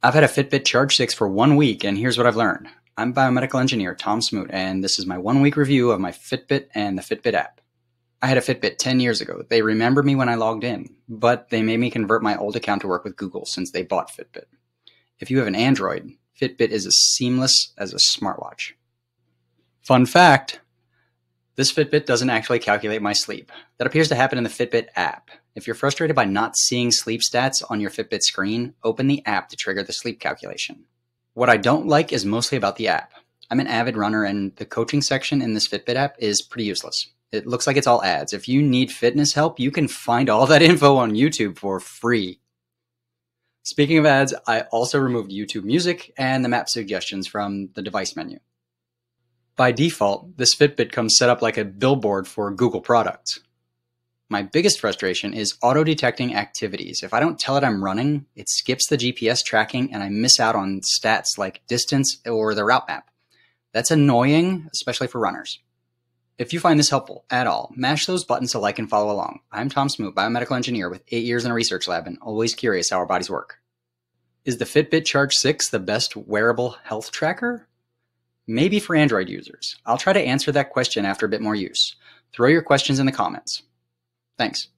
I've had a Fitbit Charge 6 for 1 week, and here's what I've learned. I'm biomedical engineer Tom Smoot, and this is my 1 week review of my Fitbit and the Fitbit app. I had a Fitbit 10 years ago. They remembered me when I logged in, but they made me convert my old account to work with Google since they bought Fitbit. If you have an Android, Fitbit is as seamless as a smartwatch. Fun fact, this Fitbit doesn't actually calculate my sleep. That appears to happen in the Fitbit app. If you're frustrated by not seeing sleep stats on your Fitbit screen, open the app to trigger the sleep calculation. What I don't like is mostly about the app. I'm an avid runner, and the coaching section in this Fitbit app is pretty useless. It looks like it's all ads. If you need fitness help, you can find all that info on YouTube for free. Speaking of ads, I also removed YouTube Music and the map suggestions from the device menu. By default, this Fitbit comes set up like a billboard for Google products. My biggest frustration is auto-detecting activities. If I don't tell it I'm running, it skips the GPS tracking and I miss out on stats like distance or the route map. That's annoying, especially for runners. If you find this helpful at all, mash those buttons to like and follow along. I'm Tom Smoot, biomedical engineer with 8 years in a research lab and always curious how our bodies work. Is the Fitbit Charge 6 the best wearable health tracker? Maybe for Android users. I'll try to answer that question after a bit more use. Throw your questions in the comments. Thanks.